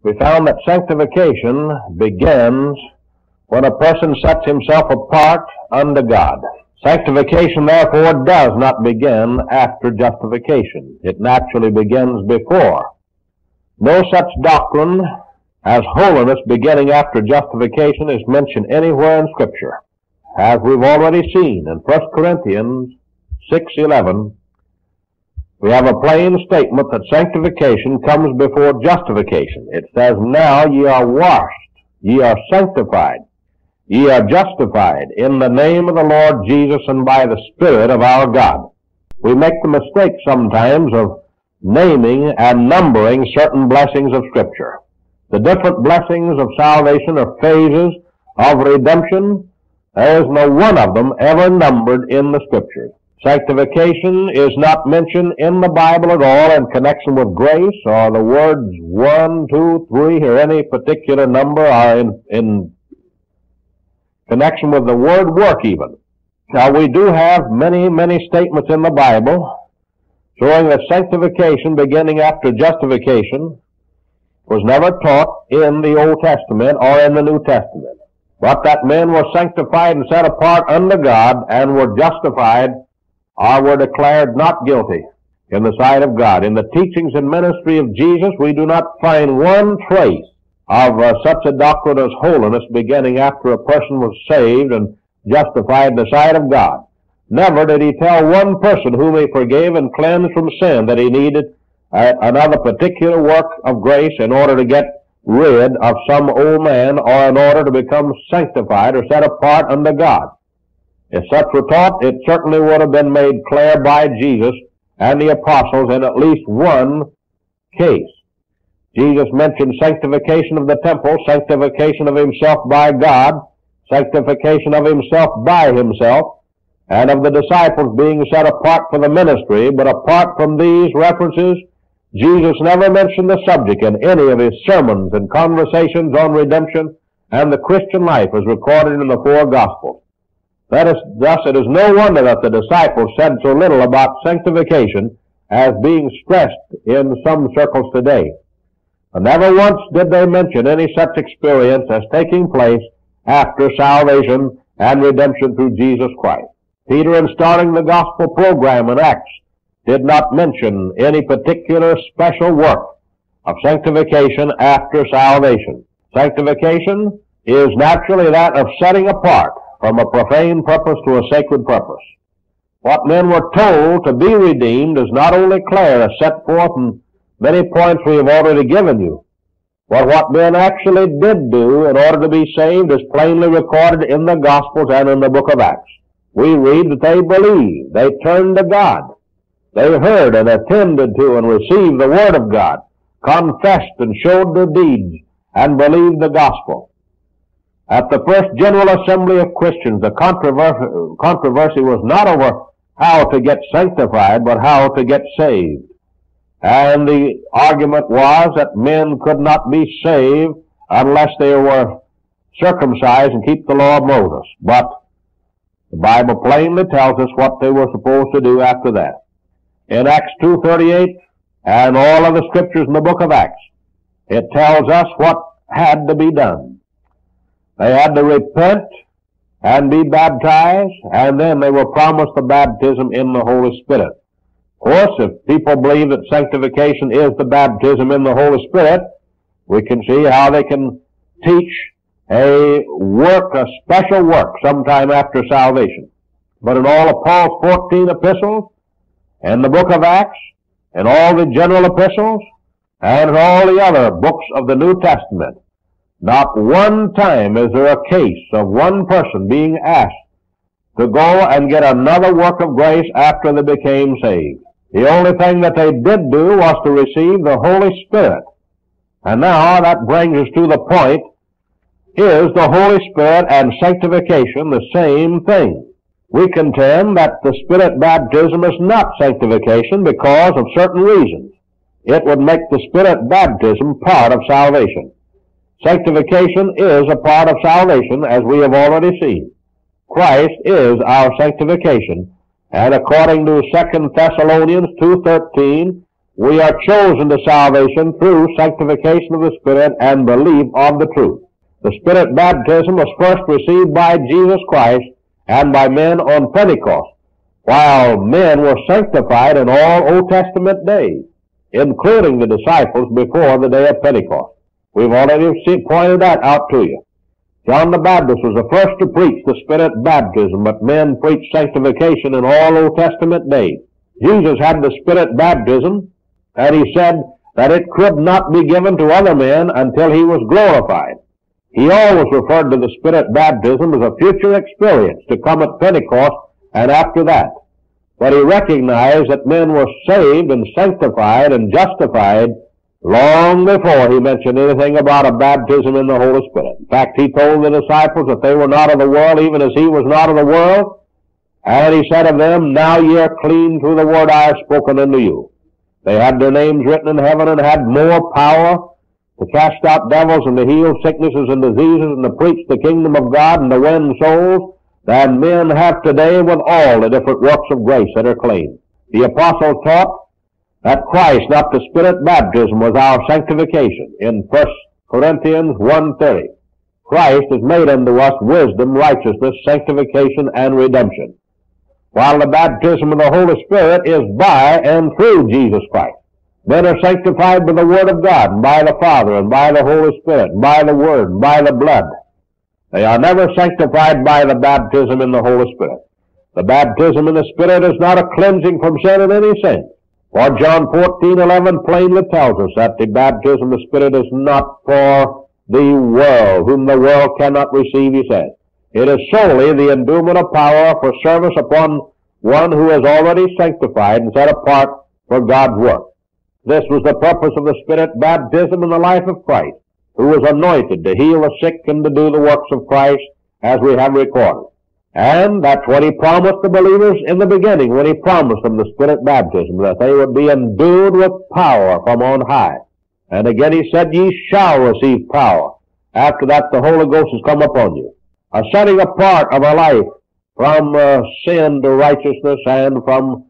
we found that sanctification begins when a person sets himself apart unto God. Sanctification, therefore, does not begin after justification. It naturally begins before. No such doctrine as holiness beginning after justification is mentioned anywhere in Scripture. As we've already seen in 1 Corinthians 6:11, we have a plain statement that sanctification comes before justification. It says, "Now ye are washed, ye are sanctified, ye are justified in the name of the Lord Jesus and by the Spirit of our God." We make the mistake sometimes of naming and numbering certain blessings of Scripture. The different blessings of salvation are phases of redemption. There is no one of them ever numbered in the Scriptures. Sanctification is not mentioned in the Bible at all in connection with grace, or the words 1, 2, 3, or any particular number are in connection with the word work even. Now we do have many statements in the Bible showing that sanctification beginning after justification was never taught in the Old Testament or in the New Testament, but that men were sanctified and set apart unto God and were justified or were declared not guilty in the sight of God. In the teachings and ministry of Jesus, we do not find one trace of such a doctrine as holiness beginning after a person was saved and justified in the sight of God. Never did he tell one person whom he forgave and cleansed from sin that he needed another particular work of grace in order to get rid of some old man or in order to become sanctified or set apart unto God. If such were taught, it certainly would have been made clear by Jesus and the apostles in at least one case. Jesus mentioned sanctification of the temple, sanctification of himself by God, sanctification of himself by himself, and of the disciples being set apart for the ministry. But apart from these references, Jesus never mentioned the subject in any of his sermons and conversations on redemption and the Christian life as recorded in the four Gospels. Thus, it is no wonder that the disciples said so little about sanctification as being stressed in some circles today. And never once did they mention any such experience as taking place after salvation and redemption through Jesus Christ. Peter, in starting the gospel program in Acts, did not mention any particular special work of sanctification after salvation. Sanctification is naturally that of setting apart from a profane purpose to a sacred purpose. What men were told to be redeemed is not only clear as set forth in many points we have already given you, but what men actually did do in order to be saved is plainly recorded in the Gospels and in the book of Acts. We read that they believed, they turned to God, they heard and attended to and received the Word of God, confessed and showed their deeds, and believed the gospel. At the first General Assembly of Christians, the controversy was not over how to get sanctified, but how to get saved. And the argument was that men could not be saved unless they were circumcised and keep the law of Moses. But the Bible plainly tells us what they were supposed to do after that. In Acts 2:38 and all of the scriptures in the book of Acts, it tells us what had to be done. They had to repent and be baptized, and then they were promised the baptism in the Holy Spirit. Of course, if people believe that sanctification is the baptism in the Holy Spirit, we can see how they can teach a special work sometime after salvation. But in all of Paul's 14 epistles, and the book of Acts, and all the general epistles, and in all the other books of the New Testament, not one time is there a case of one person being asked to go and get another work of grace after they became saved. The only thing that they did do was to receive the Holy Spirit. And now that brings us to the point, is the Holy Spirit and sanctification the same thing? We contend that the Spirit baptism is not sanctification because of certain reasons. It would make the Spirit baptism part of salvation. Sanctification is a part of salvation, as we have already seen. Christ is our sanctification, and according to 2 Thessalonians 2:13 We are chosen to salvation through sanctification of the Spirit and belief of the truth. The Spirit baptism was first received by Jesus Christ and by men on Pentecost, while men were sanctified in all Old Testament days, including the disciples before the day of Pentecost. We've already pointed that out to you. John the Baptist was the first to preach the Spirit baptism, but men preached sanctification in all Old Testament days. Jesus had the Spirit baptism, and he said that it could not be given to other men until he was glorified. He always referred to the Spirit baptism as a future experience to come at Pentecost and after that. But he recognized that men were saved and sanctified and justified long before he mentioned anything about a baptism in the Holy Spirit. In fact, he told the disciples that they were not of the world, even as he was not of the world. And he said of them, "Now ye are clean through the word I have spoken unto you." They had their names written in heaven and had more power to cast out devils and to heal sicknesses and diseases and to preach the kingdom of God and to win souls than men have today with all the different works of grace that are claimed. The apostle taught that Christ, not the Spirit baptism, was our sanctification. In 1 Corinthians 1:30, Christ has made unto us wisdom, righteousness, sanctification, and redemption, while the baptism of the Holy Spirit is by and through Jesus Christ. Men are sanctified by the Word of God, and by the Father, and by the Holy Spirit, and by the Word, and by the blood. They are never sanctified by the baptism in the Holy Spirit. The baptism in the Spirit is not a cleansing from sin in any sense. For John 14:11 plainly tells us that the baptism of the Spirit is not for the world, whom the world cannot receive, he says. It is solely the endowment of power for service upon one who is already sanctified and set apart for God's work. This was the purpose of the Spirit baptism in the life of Christ, who was anointed to heal the sick and to do the works of Christ, as we have recorded. And that's what he promised the believers in the beginning, when he promised them the Spirit baptism, that they would be endued with power from on high. And again he said, "Ye shall receive power. After that the Holy Ghost has come upon you." A setting apart of a life from sin to righteousness and from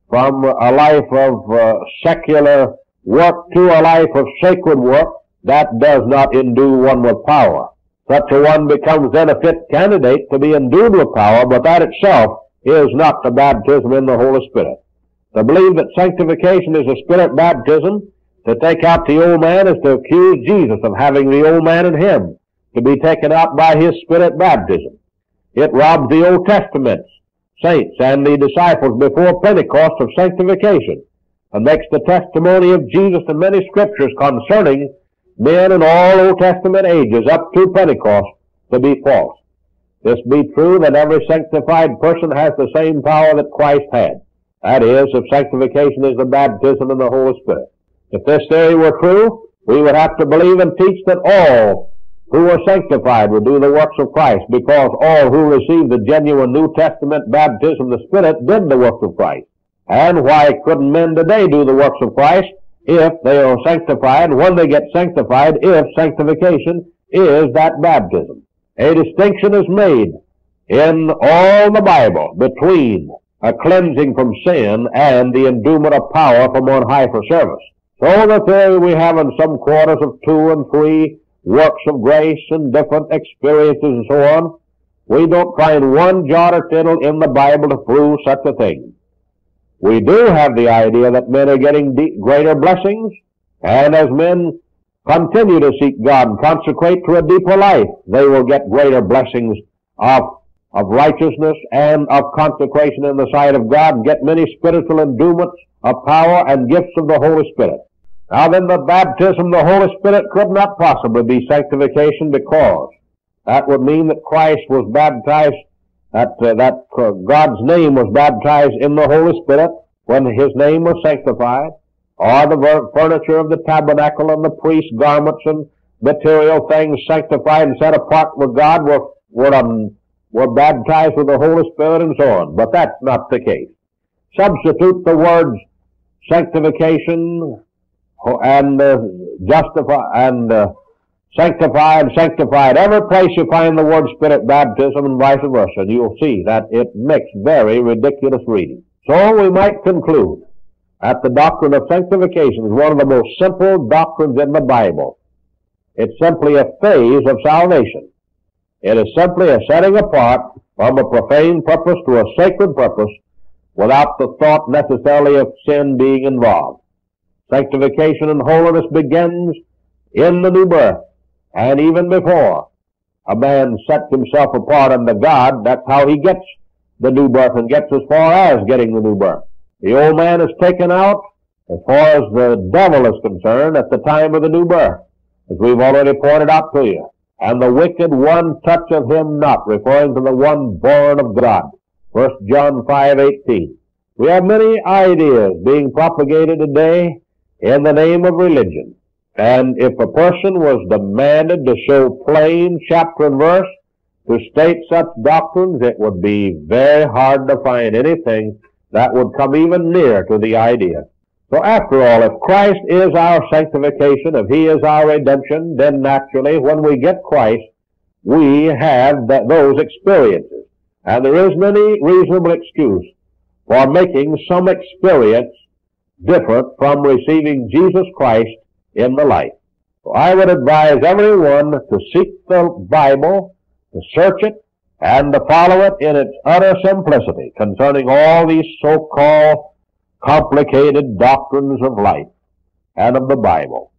a life of secular work to a life of sacred work, that does not endue one with power. Such a one becomes then a fit candidate to be endued with power, but that itself is not the baptism in the Holy Spirit. To believe that sanctification is a Spirit baptism, to take out the old man, is to accuse Jesus of having the old man in him, to be taken out by his Spirit baptism. It robs the Old Testament saints and the disciples before Pentecost of sanctification, and makes the testimony of Jesus in many scriptures concerning men in all Old Testament ages up to Pentecost to be false. This be true, that every sanctified person has the same power that Christ had. That is, if sanctification is the baptism in the Holy Spirit. If this theory were true, we would have to believe and teach that all who were sanctified would do the works of Christ, because all who received the genuine New Testament baptism of the Spirit did the works of Christ. And why couldn't men today do the works of Christ if they are sanctified, when they get sanctified, if sanctification is that baptism? A distinction is made in all the Bible between a cleansing from sin and the endowment of power from on high for service. So the theory we have in some quarters of 2 and 3 works of grace and different experiences and so on, we don't find one jot or tittle in the Bible to prove such a thing. We do have the idea that men are getting greater blessings, and as men continue to seek God and consecrate to a deeper life, they will get greater blessings of righteousness and of consecration in the sight of God, and get many spiritual endowments of power and gifts of the Holy Spirit. Now then, the baptism of the Holy Spirit could not possibly be sanctification, because that would mean that Christ was baptized, that God's name was baptized in the Holy Spirit when his name was sanctified, or the furniture of the tabernacle and the priest's garments and material things sanctified and set apart with God were baptized with the Holy Spirit and so on. But that's not the case. Substitute the words sanctification and sanctified. Every place you find the word Spirit baptism and vice versa, and you'll see that it makes very ridiculous reading. So we might conclude that the doctrine of sanctification is one of the most simple doctrines in the Bible. It's simply a phase of salvation. It is simply a setting apart from a profane purpose to a sacred purpose without the thought necessarily of sin being involved. Sanctification and holiness begins in the new birth, and even before a man sets himself apart unto God, that's how he gets the new birth and gets as far as getting the new birth. The old man is taken out as far as the devil is concerned at the time of the new birth, as we've already pointed out to you. And the wicked one toucheth him not, referring to the one born of God. 1 John 5:18. We have many ideas being propagated today in the name of religion. And if a person was demanded to show plain chapter and verse to state such doctrines, it would be very hard to find anything that would come even near to the idea. So after all, if Christ is our sanctification, if He is our redemption, then naturally when we get Christ, we have those experiences. And there isn't any reasonable excuse for making some experience different from receiving Jesus Christ in the life. So I would advise everyone to seek the Bible, to search it, and to follow it in its utter simplicity concerning all these so-called complicated doctrines of life and of the Bible.